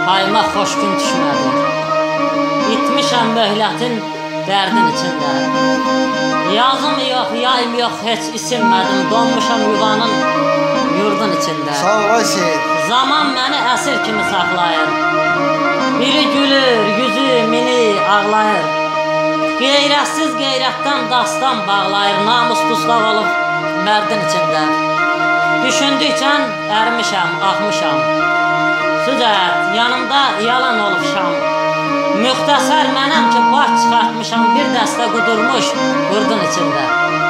payıma xoş gün düşmədi. İtmişəm möhlətin dərdin içində. Yazım yox, yayım yox, heç isinmədim. Donmuşam yuvanın yurdun içində. Sağ olasın. Zaman məni əsir kimi saxlayır. Biri gülür, yüzü mini ağlayır. Qeyrətsiz qeyrətdən dastan bağlayır. Namus dustaq olub mərdin içində. Düşündükcən ərmişəm, axmışam. Süzət, yanımda yalan olub şam. Müxtəsər mənəm ki, baş çıxartmışam. Bir dəstə qudurmuş qurdun içində.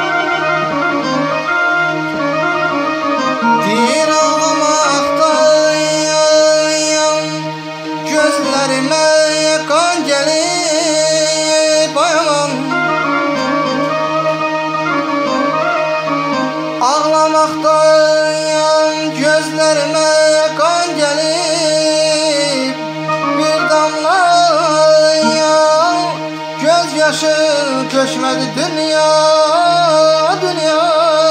Deyir ağlamaqdayam, gözlərimə qan gəlib ayamam. Ağlamaqdayam, gözlərimə qan gəlib. Bir damlayam, göz yaşı köşmədi dünya, dünya.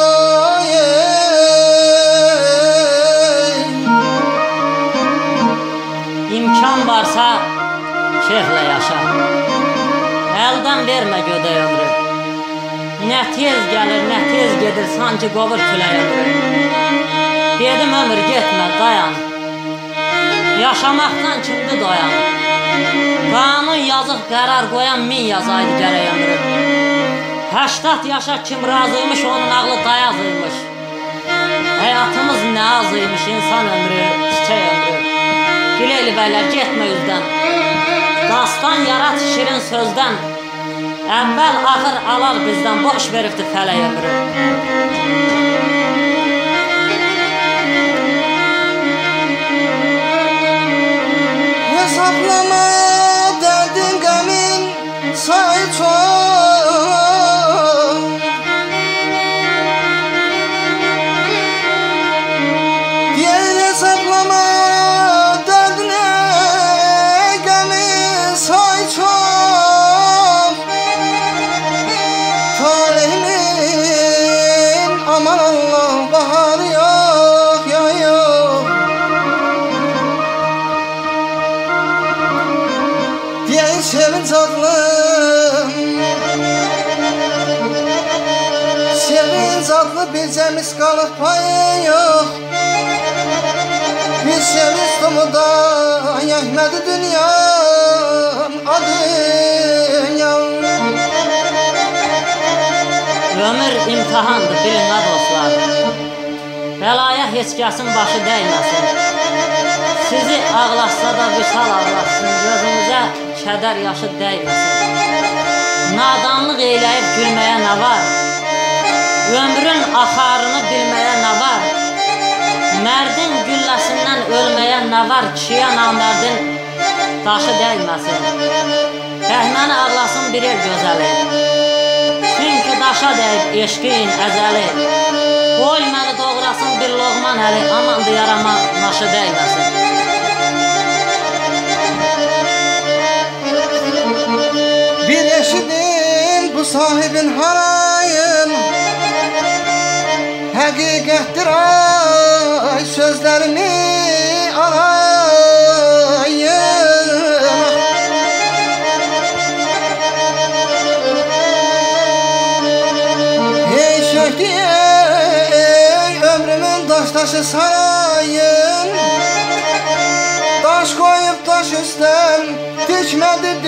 İmkan varsa keyflə yaşa. Əldən vermə gödək ömrü. Nə tez gəlir, nə tez gedir, sanki qovur külək ömrü. Dedim ömür getmə, dayan. Yaşamaqdan kimdir doyan? Qanun yazıq qərar qoyan 1000 yazaydı gərək ömrü. 80 yaşa kim razıymış, onun ağlı dayazıymış. Həyatımız nə azıymış, insan ömrü, çiçək ömrü. Güleyli bəylər, getmə üzdən. Dastan yarat şirin sözdən. Əvvəl axır alar bizdən, boş veribdi fələk ömrü. Hesablama dərdin qəmin sayı çox. Deyər hesablama dərdin qəmin sayı çox. Talihimin aman Allah baharı yox, ya yox. Deyən sevinç adlım, sevinç adlı bircəmiz qalıb payı yox. Bir sevinç tumuda yəhmədi dünyam, dünyam. Ömür imtihandır, bilin ha dostlar. Bəlaya heç kəsin başı dəyməsin. Sizi ağlatsa da vüsal ağlatsın, gözünüzə kədər yaşı dəyməsin. Nadanlıq eyləyib gülməyə nə var? Ömrün axarını bilməyə nə var? Mərdin gülləsindən ölməyə nə var? Kişiyə namərdin daşı dəyməsin. Rəhməni ağlasın bir el gözəli. Çünki daşa dəyib eşqin əzəli. Qoy məni doğrasın bir loğman əli. Amandı yarama naşı dəyməsin. Bir eşidin bu sahibin harayın. Həqiqətdir ay sözlərimi alayın. Ey şəhdi ey ömrümün daş taşı sarayın. Daş koyup taş üstten dikmedi